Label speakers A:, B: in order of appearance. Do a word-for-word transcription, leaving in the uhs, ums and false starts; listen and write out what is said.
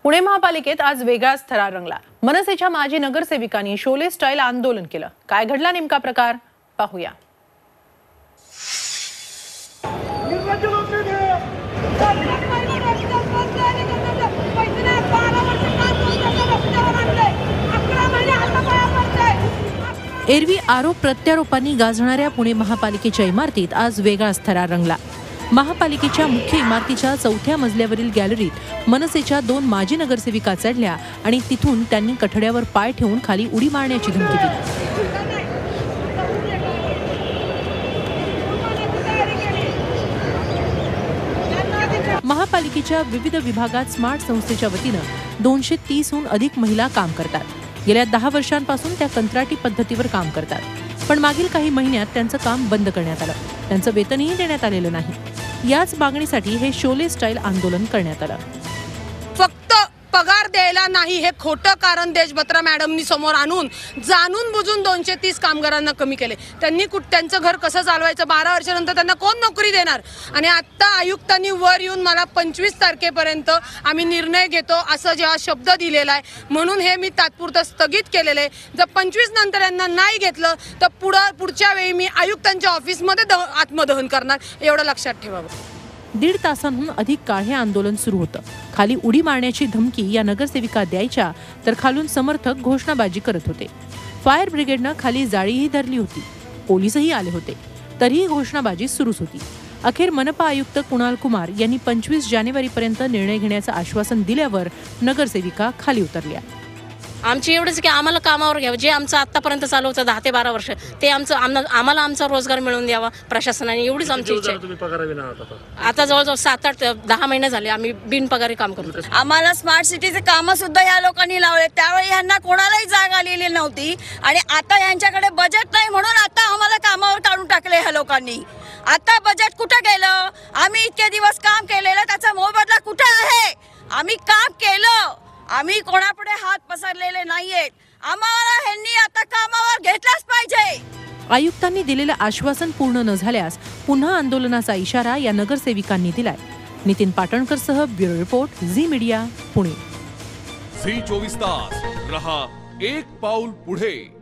A: पुणे महापालिकेत आज वेगळाच थरार रंगला। मनसेच्या माजी नगरसेविकांनी शोले स्टाईल आंदोलन केलं। काय घडला नेमका प्रकार पाहूया। एरवी आरोप प्रत्यारोपांनी गाजणाऱ्या पुणे महापालिकेच्या इमारतीत आज वेगळाच थरार रंगला। महापालिकेच्या मुख्य इमारतीच्या चौथ्या मजल्यावरील गॅलरीत मनसेच्या दोन माजी नगरसेविका चढल्या आणि तिथून त्यांनी कठड्यावर पाय ठेवून खाली उडी मारण्याची धमकी दिली। महापालिकेच्या विविध विभागात स्मार्ट संस्थेच्या वतीनं दोनशे तीसहून अधिक महिला काम करतात। गेल्या दहा वर्षांपासून त्या कंत्राटी पद्धतीवर काम करतात, पण मागील काही महिन्यात त्यांचं काम बंद करण्यात आलं। त्यांचं वेतनही देण्यात आलेलं नाही। याच मागणीसाठी हे शोले स्टाईल आंदोलन करण्यात आलं।
B: फक्त पगार द्यायला नाही हे खोटं कारण देशभद्रा मॅडमनी समोर आणून जाणून बुजून दोनशे तीस कामगारांना कमी केले। त्यांनी त्यांचं घर कसं चालवायचं, बारा वर्षानंतर त्यांना कोण नोकरी देणार? आणि आता आयुक्तांनी वर येऊन मला पंचवीस तारखेपर्यंत आम्ही निर्णय घेतो असं जेव्हा शब्द दिलेला आहे, म्हणून हे मी तात्पुरतं स्थगित केलेलं आहे। जर पंचवीस नंतर यांना नाही घेतलं तर पुढं पुढच्या वेळी मी आयुक्तांच्या ऑफिसमध्ये आत्मदहन करणार, एवढं लक्षात ठेवावं।
A: दीड तासांहून अधिक काळ हे आंदोलन सुरू होतं। खाली उडी मारण्याची धमकी या नगरसेविका द्यायच्या, तर खालून समर्थक घोषणाबाजी करत होते। फायर ब्रिगेडनं खाली जाळीही धरली होती, पोलीसही आले होते, तरीही घोषणाबाजी सुरूच होती। अखेर मनपा आयुक्त कुणाल कुमार यांनी पंचवीस जानेवारीपर्यंत निर्णय घेण्याचं आश्वासन दिल्यावर नगरसेविका खाली उतरल्या।
C: आमची एवढंच की आम्हाला कामावर घ्यावं, जे आमचं आतापर्यंत चालू होतं दहा ते बारा वर्ष ते आमचं आम्हाला आमचा रोजगार मिळवून द्यावा प्रशासनाने, एवढीच आमची इच्छा आहे। आता जवळजवळ सात आठ दहा महिने झाले आम्ही बिनपगारी काम करतो।
D: आम्हाला स्मार्ट सिटीचे कामं सुद्धा या लोकांनी लावले, त्यावेळी यांना कोणालाही जाग आलेली नव्हती आणि आता यांच्याकडे बजेट नाही म्हणून आता आम्हाला कामावर काढून टाकले ह्या लोकांनी। आता बजेट कुठे गेलं? आम्ही इतके दिवस काम केलेलं त्याचा मोबदला कुठे आहे? आम्ही काम केलं, आम्ही कोणापुढे हात पसरलेले नाहीयेत। आम्हाला ह्यांनी आता कामावर घेतलाच पाहिजे।
A: आयुक्तांनी दिलेलं आश्वासन पूर्ण न झाल्यास पुन्हा आंदोलनाचा इशारा या नगरसेविकांनी दिलाय। नितीन पाटणकरसह bureau report, Zee media, Pune.
E: Zee चोवीस तास रहा एक पाऊल पुढे।